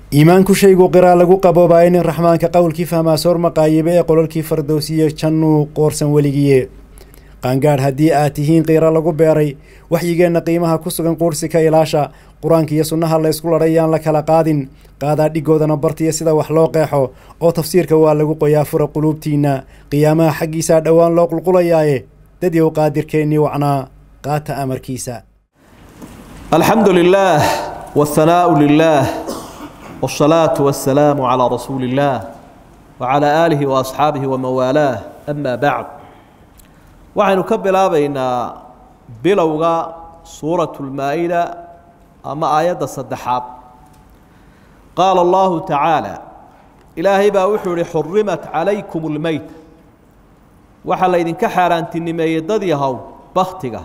إيمانك شيء قرا لقو قبو باين الرحمن كقول كيف ما صور مقايبة قول كيف فردوسية جنو قورسا وليجية قانقار هدي آتيهين قيرا لقو بيري وحيجينا قيمها كسوغن قورسك إلاشا قرآن كي يسنها الله يسكول ريان لك لقادين قادا ديقودا نبرتي يسيدا وحلوقيحو أو تفسير كوال لقو قيافر قلوبتينا قياما حقي ساد أوان لوق القلياي دديو قادر كيني وعنا قاتا أمر كيسا. الحمد لله والثناء لله والصلاة والسلام على رسول الله وعلى آله وأصحابه وموالاه أما بعد وعن كبلا بين بلوغا سورة المائدة أما آيات الصدحات قال الله تعالى إلهي باوحر حرمت عليكم الميت وحل إذن كحران تنمي ضديها بختك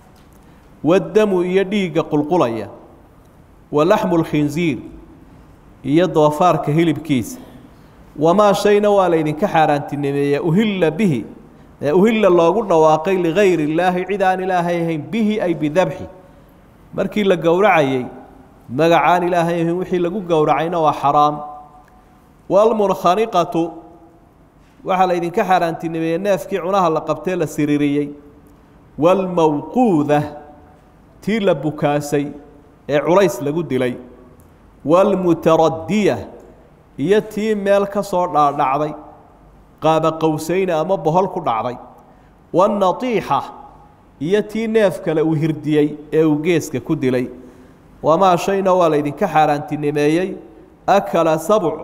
والدم يديق قلقلية ولحم الخنزير يد وفار كهيل بكيس وما شيء نوال إذن كحران تنمي أهل به أهل الله قلنا واقي لغير الله عدان إلهيهم به أي بذبحه markii la gowracayay magacaan ilaahay wixii lagu gowracayna waa xaraam wal munkhaniqatu waxa la idinka xaraantinimay neefkii cunaha la qabtay la siriiriyay wal mawquudha tii la bukaasay ee culays lagu dilay wal mutaraddiya iyo tii meel ka soo dhaadhacday qaaba qowsayn ama bohol ku dhacday wan natiiha iyo tii neef kale uu hirdiyay ee uu geeska ku dilay wama shayna wala idinka xaraantinimeeyay akala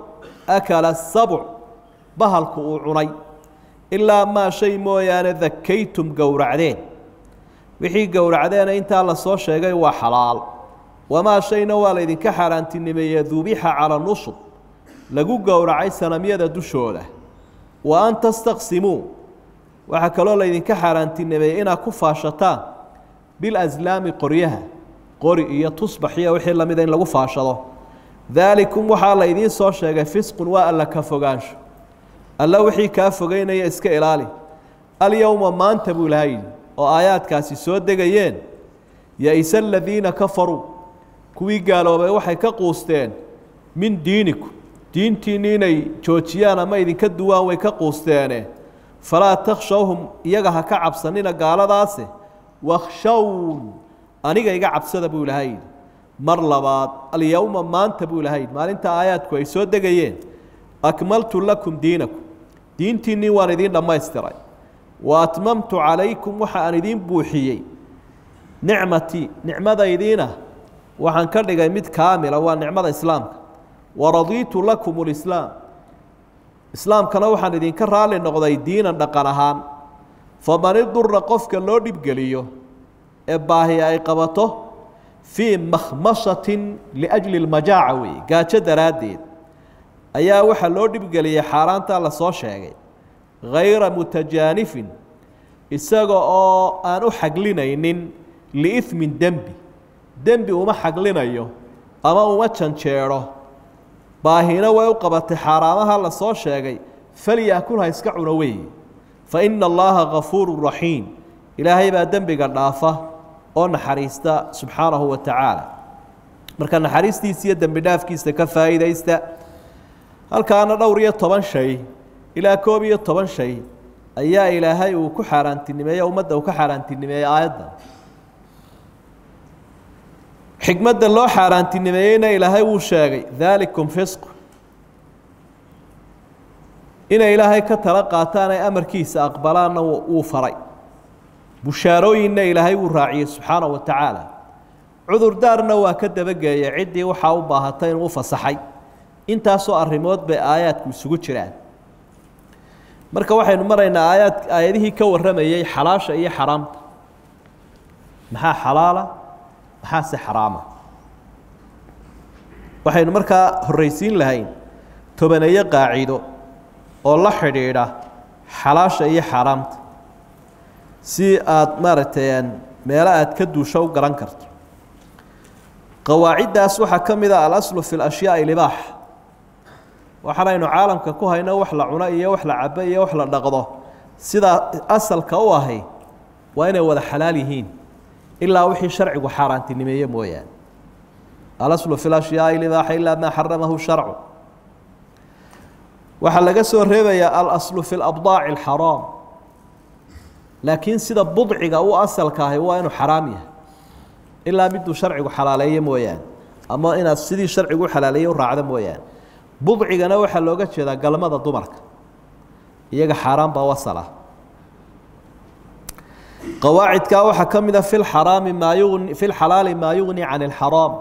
sab'u bahalku uu cunay ilaa ma shay mooyaane dakaytum gowracdeen wixii gowracdeen inta la soo sheegay waa xalaal wama shayna wala idinka xaraantinimeeyay dubiha ala nusub lagu gowracay sanamyada dushooda wa an tastaqsimu waxa kaloo la idinka xaraantinimay inaad ku faashataan bil azlaami qoryaha qori iyo tusbaxiya wixii la mid in lagu faashado dhalikum waxa la idin soo sheegay fisqun wa alla ka fogaansho alla wixii ka fogeynaya iska ilaali al yawma maanta buu lahayn oo aayaadkaasi soo degayeen ya isal ladina kafaru kuwii gaaloobay waxay ka quusteen min diinikum diintiinay joojiyaan ama idinka duwaan way ka quusteene فلا تخشوهم يجها كعب سنين قال داسه واخشون أنيجا يجا عبسة بقول هاي مر لبعض اليوم ما أنت بقول هاي ما أنت آيات كويس ود جايين أكملت لكم دينكم دين تني واردين لما يستري وأتممت عليكم وحاندين بوحيي نعمتي نعمة يدينا وحنكر جايمت كامل أو نعمة الإسلام ورضيت لكم الإسلام إسلام كانوا وحنا دين كرال النقضي دين النقرهان فمن الضر قفك اللي بقليه إباهي أي قبته في مخمصة لأجل المجاعوي قاتش درادين أيا وحا اللي بقليه حاران تالا صوشاقي غير متجانف إساقو أنو حقلينين لإثم دنبي وما حقلينيو أما وما تشانشيرو باهينا ويقبت حرامها لصو شيغي فليأكلها اسكعنا وي فإن الله غفور رحيم إلهي با دنبغا دافا oo naxariista subhanahu wa ta'ala marka naxariistiisa iyo dambi dhaafkiisa ka faa'iideysta halkaana dhowr iyo 10 shay ilaa 11 shay ayaa ilaahay uu ku xaraantinimeeyay ummadda uu ka xaraantinimeeyay aayadda حكمة الله حارانتنمينا إلهي وشاقي ذلكم فسق إن إلهي كتلقاتانا أمر كيس أقبلانا وفري بشاروين إلهي والراعي سبحانه وتعالى عذر دارنا وكدب بقى يعدي وحاوبها هاتين وفصحي انت سوء الرموت بآيات كسوكو شران مركا وحي نمرين آياته كور رمي حلاش أي حرام محا حلالة حاس حرامة waxaynu markaa horeysiin lahayn tobaneeyo qaacido oo la xiriira xalaasha iyo xaraamta si aad maaragtay meel aad ka duusho u garan karto qawaacidaas waxa kamid ah al-aslu fi al-ashyaa' al-ibah waxaanaynu caalamka ku hayno wax la cuno iyo wax la cabo iyo wax la dhaqdo sida asalka u ahay waa inay wada xalaal yihiin ilaa wixii sharcigu xaaraantinimeeyay mooyaan الأصل في الأشياء الإباحة إلا ما حرمه الشرع وحلق سوريبا يا الأصل في الأبضاع الحرام لكن سيدا بضعك أو أصل كاهي وإنه حراميه إلا بده شرعه حلالية مويان أما إن السيدي شرعه حلالية وراعده مويان بضعك نوع حلوقة شذا قال ماذا ضمرك يجا حرام بوصله قواعد كاوحة كمذا في الحرام ما يغني في الحلال ما يغني عن الحرام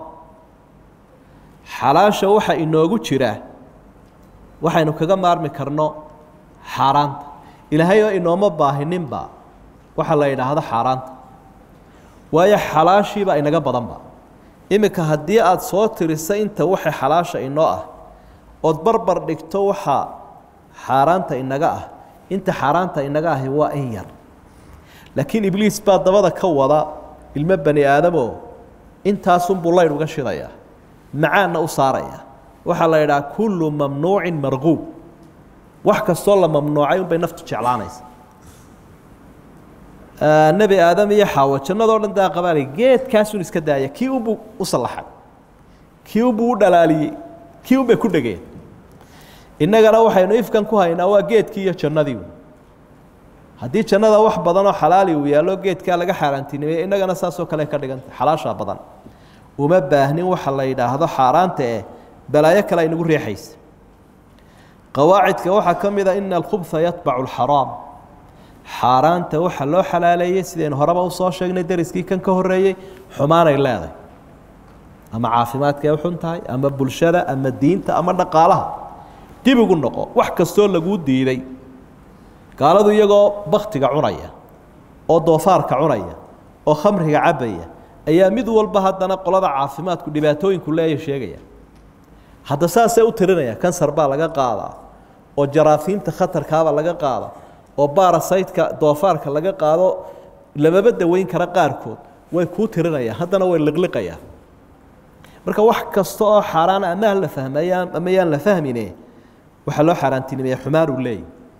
حلال شوحة إنه يقول شراه وحا إنه كغا مارمي كرنو حرام إلى هاي إنه ما باهنين با وحا لا يدى هذا حرام ويا حلاشي با إنه بدن با إمك هدي أد صوت رسا إنت وحي حلاشة إنه أدبربر دكتو وحا حرامتا إنه إنت حرامتا إنه هو إنير لكن إبليس بعد ضبط كوضا المبني آدمه أنت صنب الله يرجع شرايا معانا أصاريا وحلا يدا كل ممنوع مرغوب وحكى الصلاة ممنوعين بين نفط شعلانيس النبي آدم يحاول كنا دور عند قبالي جيت كاسون إسكدايا كيوبو وصلحه كيوبو دلالي كيوبو كل جيت إنك لو حينويف كان كوهين أو جيت كيا كنا ديو haddii jannada wax badan oo xalaal uu yaalo geedka laga xaaraantinimay inagana saas oo kale ka dhiganta xalaasha badan uma baahnin waxa la yiraahdo xaaraanta ee balaayo kale inagu riixaysa qawaacidka waxa kamida in al-khubtha yatba'u al-haram xaaraanta waxa loo xalaaleeyay sideen horeba u soo sheegnay dariskii kan ka horeeyay xumaan ay leedahay ama caafimaadka ay xun tahay ama bulshada ama diinta ama dhaqaalaha dib ugu noqo wax kasto lagu diiday قالوا يجوا بختك عناية أو ضفارك عناية أو خمرك عبية أيام مدول بهذا نقل هذا عاصمات كل بيتوين كلها شيء هذا ساس يوترنا كان سربا لقى قاضي أو جراثيم تخطر كذا لقى قاضي أو بارسايت كضفارك لقى قاضي لما بدأ وين كرقاركود ويكوترنا هذا نوع اللقلقية مركا وحك الصاح حران أما هلا فهم أما يلا فهمينه وحلو حرانتين يا حمار ولي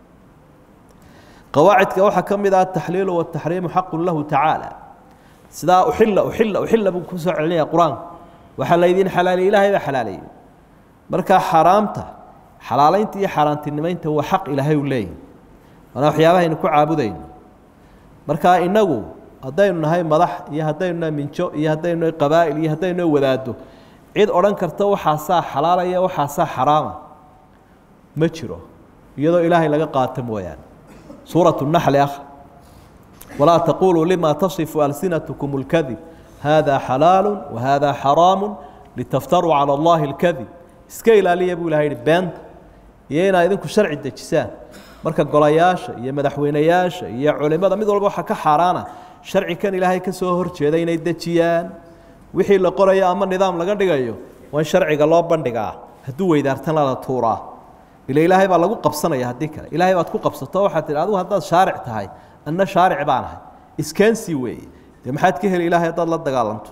قواعد كوحة كم إذا التحليل والتحريم حق له تعالى سدا أحل بكسر عليه قرآن وحل يدين حلال إله إذا حلالي مركا حرامته حلالين تي حرامتين ما هو حق إلهي ولي أنا وحيابها إنكو عابدين مركا إنه هدين هاي مضح يهدين من شو يهدين قبائل يهدين وذاته عيد أوران كرتو حاسا حلالية وحاسا حرامة متشرو يدو إلهي لقى قاتم ويان سورة النحل يا أخي ولا تقولوا لما تصف ألسنتكم الكذب هذا حلال وهذا حرام لتفتروا على الله الكذب اسكيل علي يبو لهاي البند يينا إذنكو شرع الدجسان مركا قلاياش يا مدحوينياش يا علماء ميد والبا حكا حارانا شرعي كان إلهي كسو هرجيدين الدجيان وحي لا قريا أما النظام لا غدغايو وان شرعي لو بندغا هدو ويدارتن لا تورا إلهي baa lagu qabsanaya hadii kale ilaahay baad ku qabsato waxa tiraahdo haddaad shaaric tahay anna shaaric baan ahay iskansi way maxaad ka heli ilaahay dad la dagaalanto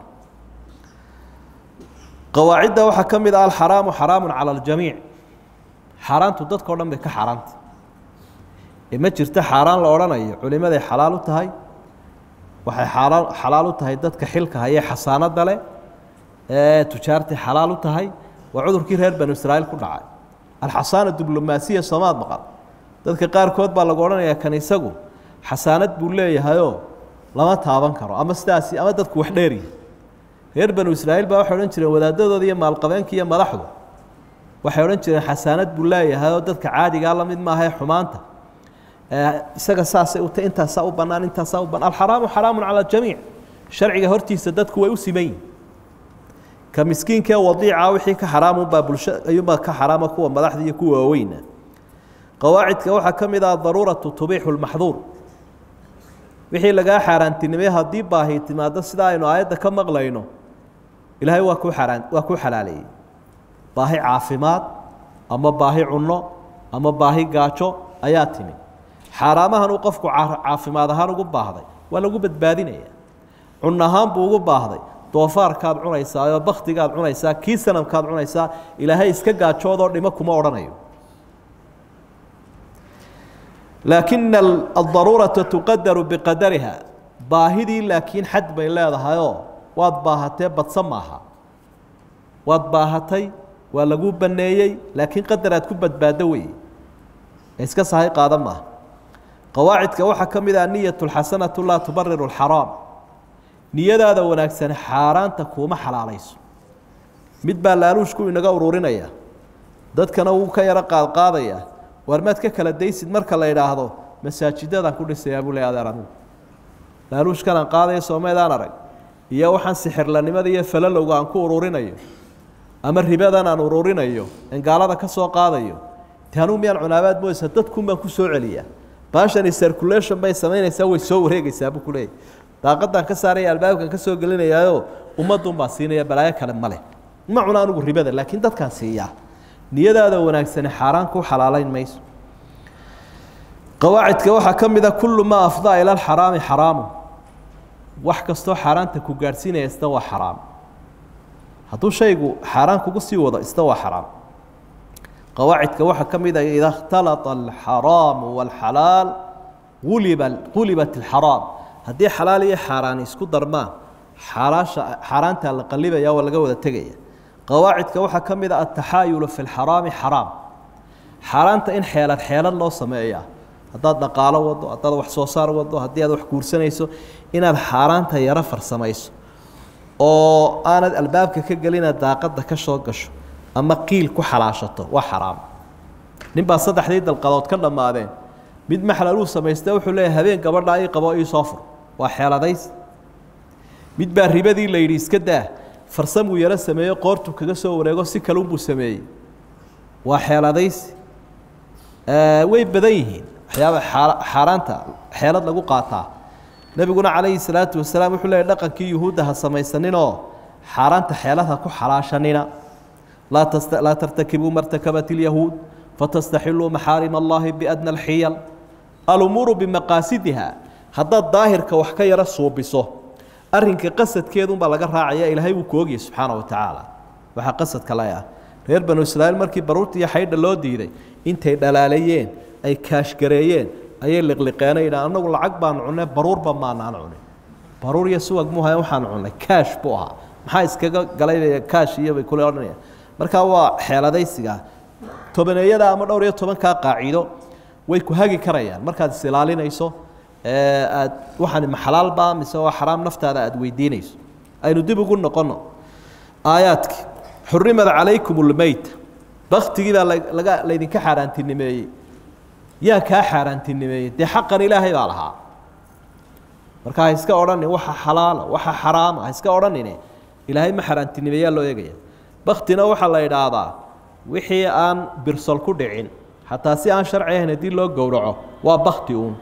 qawaacida waxa kamid ah al-haram haramun ala al-jami' haraantu dadka oo dhan bay ka haraanta ima jirta haraan la oranayo culimada xalaal u tahay waxay xalaal u tahay dadka xilka haya xasaanada leh ee tujaarti xalaal u tahay waa cudurkii reer banu Israa'iil ku dhacay الحصانة الدبلوماسية صماد مقال ذلك قار كود بالغورنا يا كنيسجو حصانة بوليه هايو لما تابن كرو أما استاسي أما دتك وحديري غير بنو إسرائيل بقى حولن ترى ودادة ذي مع القبائل كي ما لحظوا وحولن ترى حصانة بوليه هايو دتك عادي قال من ما هي حمانته سجى ساس وأنت صوب بنان أنت صوب بن الحرام حرام على الجميع شرعي هرتي سدتك ويوسمين كمسكين كوضيعة وحي كحرام بابلش أيوبا كحرام كوا ملاحظ يكوا وين قواعد كوحة كم إذا ضرورة تبيح المحظور وحي لقى حران تنميها ديبا هي تمادة سدا إنه آيات كم مغلينه إلهي وكو حران وكو حلالي باهي عافمات أما باهي عنو أما باهي قاتشو آياتني حرامها نوقفكو عافمات هانو قبا ولا قبت بادين عنهان بو قبا هذي ضفار كاد عنيسا بختي كاد عنيسا كيسنم كاد عنيسا إلهي إسكا قاتشو دima kuma oranayo لكن الضرورة تقدر بقدرها باهدي لكن حد بين leedahayo waad baahatee badsamaha waad baahatay waa lagu baneeyay laakiin qadaraad ku badbaado weey iska sahay qaadan ma qawaacidka waxa kamid ah niyatul hasanatu la tubarriru al-haram niyadaada wanaagsan xaaraanta kuma xalaalayso mid baa laaluushku inaga ururinaya dadkana uu ka yara qaadqaadaya warmaad ka kala deysid marka la yiraahdo masaajidada ku dhisay abu leeyadan laaluushkan aan qaadayo Soomaalidan arag iyo waxaan sixirlanimada iyo falalowga aan ku ururinayo ama ribadan aan ururinayo in gaalada ka soo qaadayo taanu miyaan cunaabaad mooysa dadku ma ku soo celiya baashan circulation bay sameynaysaa way soo wareegaysaa buu kulay daaqadan ka saaray albaabkan ka soo gelinayaayo ummadun baa siinaya balaayo kale male ma cunaan ugu ribada laakiin dadkan siiya niyadaada wanaagsan xaraan ku xalaalayn mayso qawaacidka waxa kamida kullu ma afda ila al-haram haram wax kasto xaraanta ku gaarsiinaya isna waa xaraam haduu shaygu xaraan kugu sii wado isna waa xaraam qawaacidka waxa kamida idha ikhtalata al-haram wal-halal ghulibat al-haram hadii xalaal iyo xaraan isku darmaan xaraanta la qalibaya waa laga wada tagaya qawaacidka waxa kamida at-tahayul fi al-haram haram xaraanta in xeelad loo sameeyaa hadaad dhaqaalo wado hadaad wax soo saar wado hadii aad wax guursanayso inaad xaraanta yara farsamayso oo aanad albaabka ka galina daaqada ka soo gasho ama qiil ku xalaashato waa xaraam nin baa saddexdii dalqadood ka dhamaadeen mid maxlal uu sameystay wuxuu leeyahay habeen gabadha ay qabo ii soo fur waa xeeladays mid baa ribadii la yiri iska daa farsamo yara sameeyo qoortu kaga soo wareego si kale uu sameeyay waa xeeladays way badan yihiin waxyaaba xaraanta xeelad lagu qaataa nabiguna calayhi salaatu wasalaam wuxuu leeyahay dhaqankii yuhuudaha samaysanino xaraanta xeeladaha ku xalaashanina la tartakibu martakabat al-yahud fatastahilu maharim Allah biadna al-hiyal al-umur bimaqasidiha hadda daahirka wax ka yara suubiso arrinka qasadkeedu ba laga raacaya ilaahay uu koogay subhanahu wa ta'ala waxa qasadka laaya reer banu israa'iil markii baruurtii iyo xaydha loo diiday intay dhalaalayeen ay kaash gareeyeen ayay liqliqeenayna anagu lacag baan cunay baruurba ma aan cunay baruur iyo suwag muuhay waxaan cunay kaash buu ahaa maxaa iskaga galay kaash iyo bay kula oranayaan marka waa xeeladaysiga tobaneeyada ama dhowr iyo toban ka qaacido way ku hagi karayaan markaad silaalinayso aad waxaan ma xalaal ba mise waa xaraam naftaada aad weydiinayso aynu dib ugu noqono aayaadki حرمت عليكم الميت بختي لا ليدinka xaraantinimeeyay yaa ka xaraantinimeeyay de xaqan ilaahay baa lahaa marka iska oran waxa xalaal waxa xaraam iska oran ilaahay ma xaraantinimeeyaa loo eegaya baqtina waxa la yiraahdaa wixii aan birsal ku dhicin hatta si aan sharci ahayn hadii loo gowraco waa baqti uun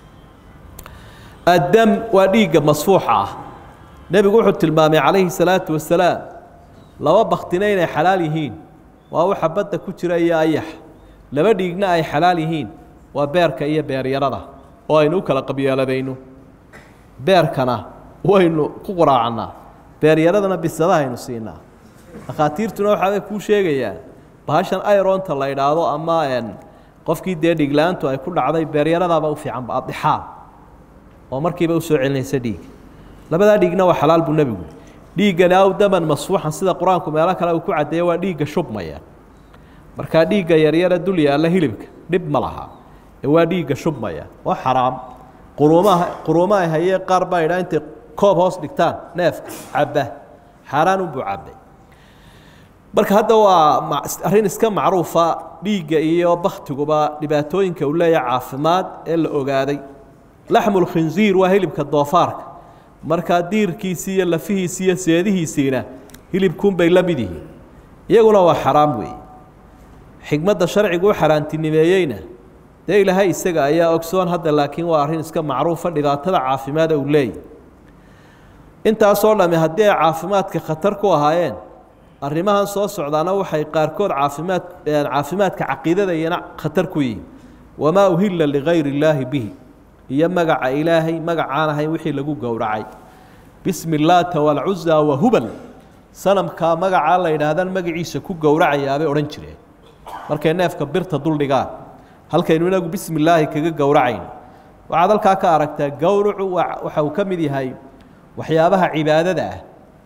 adam waa dhiiga masfuuxa nabigu wuxuu tilmaamay calayhi salaatu wasalaam laba baqtina inay xalaal yihiin waa waxa badda ku jira iyo ayax laba dhiigna ay xalaal yihiin waa beerka iyo beeryarada oo aynu kala qabyaaladayno beerkana waynu ku quraacnaa beeryaradana bisadaha aynu siinaa dhaqaatiirtuna waxa ku sheegayaan bahashan ironta la yiraahdo ama qofkii dhiglaantu ay ku dhacday beeryaradaaba u fiican baadixaa oo markiiba u soo celinaysa dhiig labada dhiigna waa xalaal buu nabigu dhiigana aw daman masfuuxan sida quraanku meelo kale uu ku cadeeyo waa dhiiga shubmaya marka dhiiga yaryara dul yaala hilibka dib ma laha waa dhiiga shubmaya waa xaraam quruumaha hayee qaar baa ila inta koob hoos dhigtaan neef cabba xaraan u bucabay marka hadda waa arrin iska macruufa dhiiga iyo baqtiguba dhibaatooyinka uu leeyahay caafimaad ee la ogaaday laxmul khinziir waa hilibka doofaarka marka diirkiisa iyo lafihiisa iyo seedihiisina hilibkuun bay la mid yihiin iyaguna waa xaraam weey xigmadda sharcigu xaraantinimeeyayna de ilaahay isaga ayaa ogsoon hadda laakiin waa arrin iska macruufa dhibaatada caafimaad uu leeyahay intaas oo dhamay haddii caafimaadka khatar ku ahaayeen arrimahan soo socdaana waxay qaarkood caafimaadka caqiidada iyana khatar ku yihiin wamaa uhilla ligayri illaahi bihi iyo magaca ilaahay magacaan ahayn wixii lagu gowracay bismi illaata walcuzza wa hubal sanamka magaca la yidhaahdaan magaciisa ku gowracayaabay odhan jireen markay neefka birta duldhigaan halkaynu inagu bismi illaahi kaga gowracayn waxaad halkaa ka aragtaa gowracu waxa uu ka mid yahay waxyaabaha cibaadada ah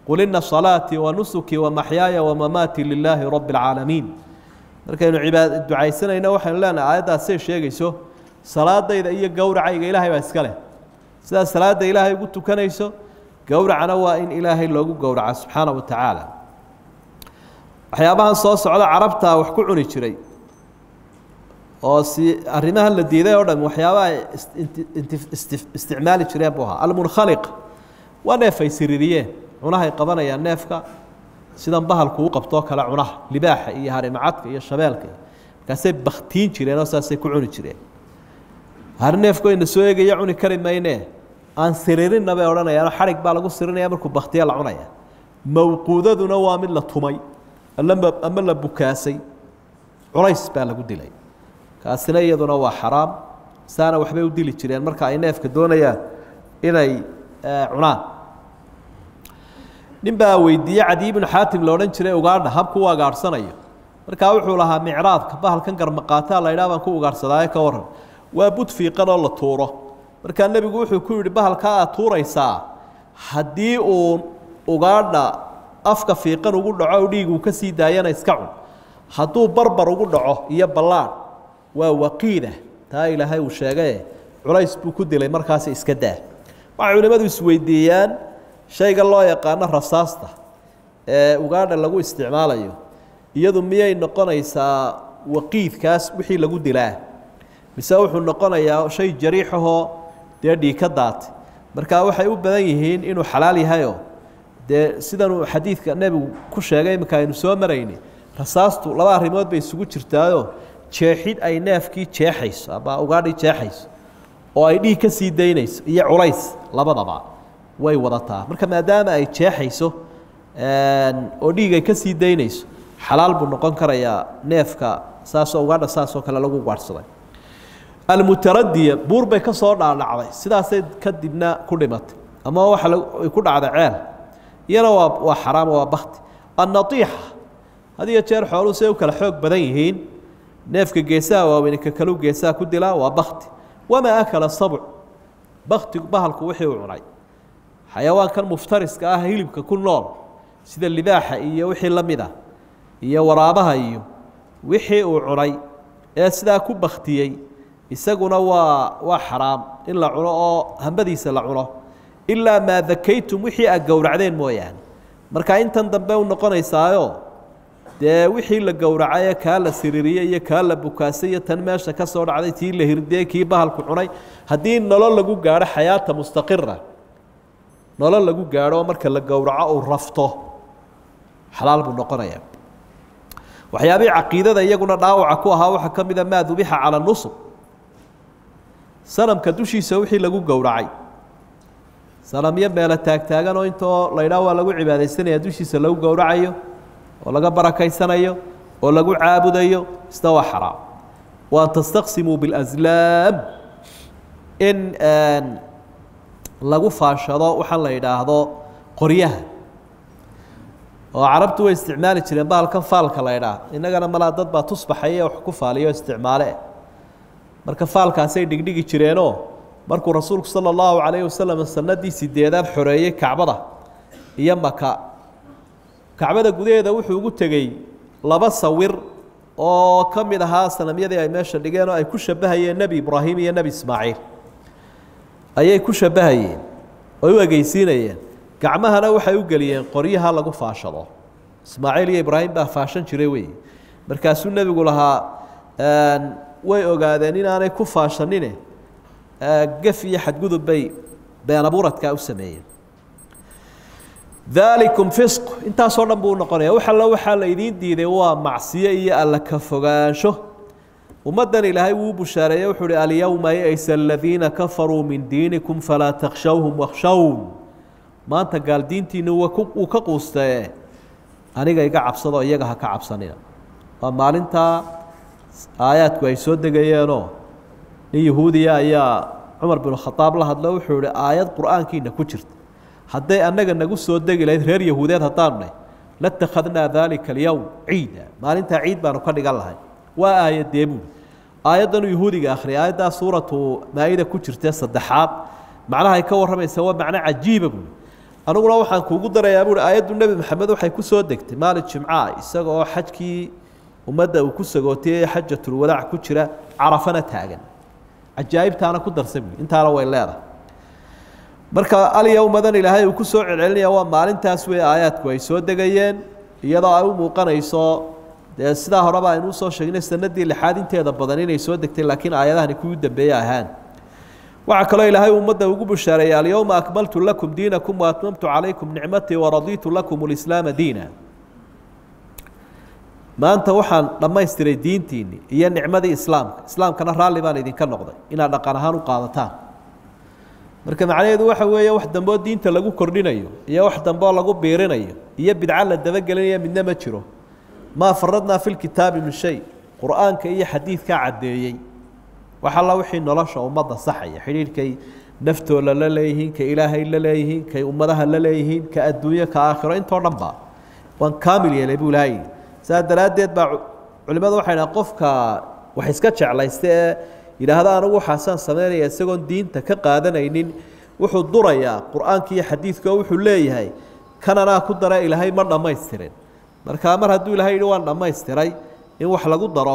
qul ina salaatii wa nusuki wa maxyaaya wa mamaatii lilaahi rabbi alcaalamiin markaynu ducaysanayno waxaynu leenahay aayaddaasay sheegayso salaadayda iyo gowracayga ilaahay baa iska leh sidaa salaada ilaahay ugu tukanayso gowracana waa in ilaahay loogu gowraca subxaana wa tacaala waxyaabahan soo socda carabtaa wax ku cuni jiray oo si arrimahan la diiday oo dhan waxyaabaha isticmaali jireen buu ahaa almunkhaliq waa neef ay siririyeen cunahay qabanayaan neefka sidan bahalku u qabtoo kale cunaha libaaxa iyo harimacadka iyo shabeelka markaasay baktiin jireen oo saasay ku cuni jireen har neefku ayna soo eegaya cuni kari maynee aan siririnna bay odhanayaan xarig baa lagu sirinaya markuu baktiya la cunaya mawquudaduna waa mid la tumay ama la bukaasay culays baa lagu dilay kaasina iyaduna waa xaraam saana waxbay u dili jireen marka ay neefka doonayaan inay cunaan nin baa weydiiyey Cadi ibn Xaatim la odhan jiray ugaadha habku u agaarsanayo markaa wuxuu lahaa micraadka bahalkan garmaqaataa la yidhaha baan ku ugaarsadaaye ka waran waa bud fiiqan oo la tuuro markaa nebigu wuxuu ku yidhi bahalkaa aad tuuraysaa haddii uu ugaadha afka fiiqan ugu dhaco dhiig uu ka sii daayana iska cun hadduu barbar ugu dhaco iyo ballaadh waa waqiida taa ilaahay uu sheegay culays buu ku dilay markaasi iska daa waxay culimadu isweydiiyaan shayga loo yaqaano rasaasta ee ugaadha lagu isticmaalayo iyadu miyay noqonaysaa waqiidkaas wixii lagu dilaa mise wuxuu noqonayaa shay jariix ahoo dee dhiig ka daatay markaa waxay u badan yihiin inuu xalaal yahayoo dee sidanuu xadiidka nebigu ku sheegay iminka aynu soo marayni rasaastu laba arrimood bay isugu jirtaayoo jeexid ay neefkii jeexayso ama ugaadhii jeexayso oo ay dhiig ka sii daynayso iyo culays labadaba way wadataa marka maadaama ay jeexayso oo dhiig ay ka sii daynayso xalaal buu noqon karayaa neefka saasoo ugaadha saasoo kale lagu gaadhsaday almutaradiya buur bay ka soo dhaadhacday sidaasay kadibna ku dhimatay ama waxa ay ku dhacday ceel iyana waa xaraam waa bakti annatiixa had iyo jeer xooluhu say u kala xoog badan yihiin neefka geesaha waaweyn ka kalu geesaha ku dilaa waa bakti wamaa akala sabc baktigu bahalku wixii uu cunay xayawaankan muftariska ah hilibka ku nool sida libaaxa iyo wixii la mid ah iyo waraabaha iyo wixii uu cunay ee sidaa ku baktiyey isaguna waa xaraam in la cuno oo hambadiisa la cuno ilaa maa dakaytum wixii aad gowracdeen mooyaane marka intan dambe u noqonaysaayo dee wixii la gowracay kaa la siririyey iyo kaa la bukaasay iyo tan meesha ka soo dhacday tii la hirdiyey kii bahalku cunay haddii nolol lagu gaadho xayaata mustaqira nolol lagu gaadho marka la gowraco uu rafto xalaal buu noqonayaa waxyaabihii caqiidada iyaguna dhaawaca ku ahaa waxaa ka mida maa dubixa cala nusub sanamka dushiisa wixii lagu gowracay sanamyo meelo taagtaagan oo intoo la ydhaah waa lagu cibaadaysanaya dushiisa lagu gowracayo oo laga barakaysanayo oo lagu caabudayo isna waa xaraam waan tastaqsimuu biاlaslaam in lagu faashado waxaan la yidhaahdo qoryaha oo carabtu way isticmaali jireen bahalkan faalka la ydhaah innagana malaa dad baa tusbaxaya wax ku faaliyo isticmaale marka faalkaasay dhigdhigi jireenoo markuu rasuulku sala allahu calayhi wasalam sanadii sideedaad xoreeyey kacbada iyo maka kacbada gudaheeda wuxuu ugu tegey laba sawir oo ka mid ahaa sanamyadii ay meesha dhigeen oo ay ku shabahayeen nebi ibraahim iyo nebi ismaaciil ayay ku shabahayeen oo u egeysiinayeen gacmahana waxay u geliyeen qoryaha lagu faashado ismaaciil iyo ibraahim baa faashan jiray wey markaasuu nebigu lahaa way ogaadeen inaanay ku faashanine gaf iyo xadgudub bay been abuuradkaa u sameeyeen dalikum fisq intaasoo dhan buu noqonaya wax alla waxaa la idiin diiday waa macsiyo iyo alla ka fogaansho ummaddan ilaahay wuu bushaareeyey wuxuu uhi alyawma ya'isa aladiina kafaruu min diinikum falaa takhshawhum wakhshawn maanta gaal diintiinnu wuu ka quustee aniga iga cabsado iyaga ha ka cabsanina waa maalintaa aayaadku ay soo degayeenoo nin yahuudiya ayaa cumar bin khadaab la hadlo wuxuu ihi aayad qur'aankiina ku jirta hadday annaga nagu soo degi lahayd reer yahuudeed haddaanu nahy latakhadnaa daalika alyowm ciida maalintaa ciid baanu ka dhigan lahay waa aayadee buuli aayaddanuu yahuudiga akhriyay aayaddaa suuratu maa-ida ku jirtee saddexaad macnaha ay ka warramaysa waa macno cajiiba buuli aniguna waxaan kuugu darayaa buuri aayaddu nebi maxamed waxay ku soo degtay maalin jimca isaga oo xajkii ummadda uu ku sagootiyey xajatulwadaac ku jira carafana taagan cajaa'ibtaana ku darsa buuri intaana way leedahay marka alyowmadan ilaahay uu ku soo celcelinaya waa maalintaas wey aayaadku ay soo degayeen iyadoo ay u muuqanayso dee sidaa horeba aynu usoo sheegnay sanadii lixaad inteeda badan inay soo degtay laakiin aayadahani kuwii dambeeye ahaan waxaa kaloo ilaahay ummadda ugu bushaareeyay alyowma akmaltu lakum diinakum waatmamtu calaykum nicmatii waradiitu lakum lislaama diina maanta waxaan dhammaystiray diintiinni iyo nicmadii islaamkana raalli baan idinka noqday inaad dhaqan ahaan u qaadataan marka macnaheedu waxa weeye wax damboo diinta lagu kordhinayo iyo wax damboo lagu biirinayo iyo bidca la dabagelinayo midna ma jiro maa faradnaa fi lkitaabi min shay qur-aanka iyo xadiidkaa caddeeyey wax alla wixii nolosha ummadda saxaya xidhiidhkay naftooda la leeyihiin ka ilaahay la leeyihiin kay ummadaha la leeyihiin ka adduunyo ka aakhiro intoo dhan ba waan kaamil yeelay buu ilaahay saa daraaddeed baa culimmadu waxay dhahaan qofka wax iska jeclaysta ee yidhaahda anigu waxaasaan samaynaya isagoon diinta ka qaadanaynin wuxuu durayaa qur-aanka iyo xadiidka oo wuxuu leeyahay kan anaa ku dara ilaahay ma dhammaystirin markaa mar hadduu ilahay yidhi waan dhammaystiray in wax lagu daro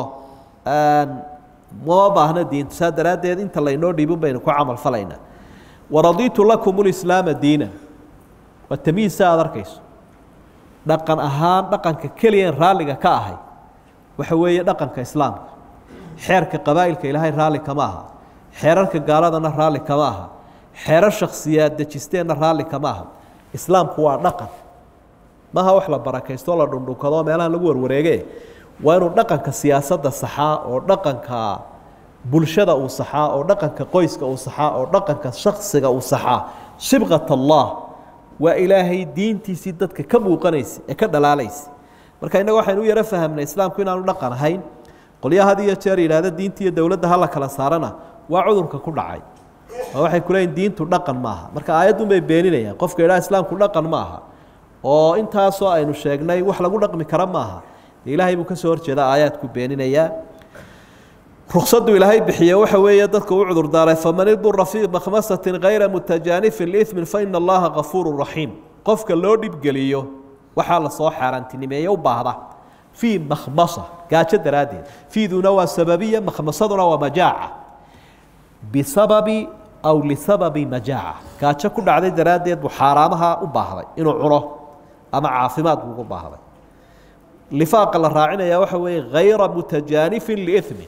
mama baahna diinta saa daraaddeed inta laynoo dhiibin baynu ku camal falaynaa waradiitu lakum lislaama diina waa tamiisa aad arkayso dhaqan ahaan dhaqanka keliyan raalliga ka ahay waxa weeye dhaqanka islaamka xeerka qabaa'ilka ilaahay raalli kama aha xeerarka gaaladana raalli kama aha xeerar shakhsiyaad dejisteenna raalli kama aha islaamku waa dhaqan maaha wax la barakaysto la dhundhunkado meelaha lagu warwareege waa inuu dhaqanka siyaasadda saxaa oo dhaqanka bulshada uu saxaa oo dhaqanka qoyska uu saxaa oo dhaqanka shakhsiga uu saxaa sibqat allah waa ilaahay diintiisii dadka ka muuqanaysa ee ka dhalaalaysa marka innaga waxaynu u yaro fahamnay islaamku inaanu dhaqan ahayn qolyaha had iyo jeer yidhaahda diinta iyo dowladda hala kala saarana waa cudurka ku dhacay oo waxay ku leeyihin diintu dhaqan maaha marka aayaddun bay beeninayaan qofka yidhaha islaamku dhaqan maaha oo intaasoo aynu sheegnay wax lagu dhaqmi kara maaha ilaahay buu ka soo horjeeda aayaadku beeninayaa ruqsaddu ilaahay bixiye waxa weeye dadka u cudur daaray faman idura fii makhmasatin hayra mutajaanifin liithmin fa ina allaha gafuurun raxiim qofka loo dhibgeliyo waxaa la soo xaaraantinimeeye u baahda fii makhmasa gaajo daraaddeed fiiduna waa sababiya makhmasaduna waa majaaca bisababi aw lisababi majaaca gaajo ku dhacday daraaddeed buu xaaraamaha u baahday inuu cuno ama caafimaad buu ugu baahday lifaaqa la raacinaya waxa weeye hayra mutajaanifin liithmin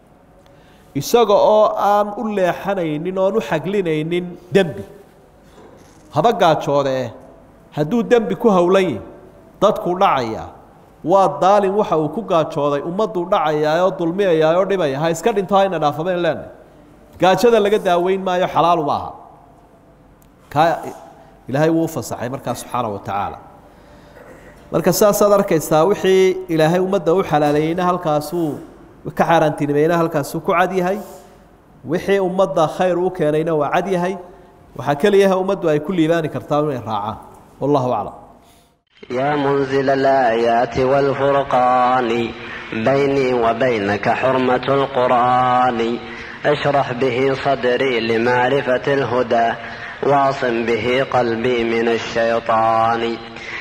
isaga oo aan u leexanaynin oon u xaglinaynin dembi haba gaajoodee hadduu dembi ku howlan yihi dadkuu dhacaya waa daalin waxa uu ku gaajooday ummadduu dhacayaa oo dulmiyayaa oo dhibaya ha iska dhinto hayna dhaafamayn leenahy gaajada laga daaweyn maayo xalaalu ma aha kaa ilaahay wuu u fasaxay markaa subxaana wa tacaala marka saasaad arkaysaa wixii ilaahay ummadda u xalaaleeyeyna halkaasuu ka xaaraantinimayna halkaasuu ku cad yahay wixii ummadda khayr u keenayna waa cad yahay waxaa keliyaha ummaddu ay ku liibaani kartaa inay raacaan wallahu aclam يا منزل الآيات والفرقان بيني وبينك حرمة القرآن اشرح به صدري لمعرفة الهدى واعصم به قلبي من الشيطان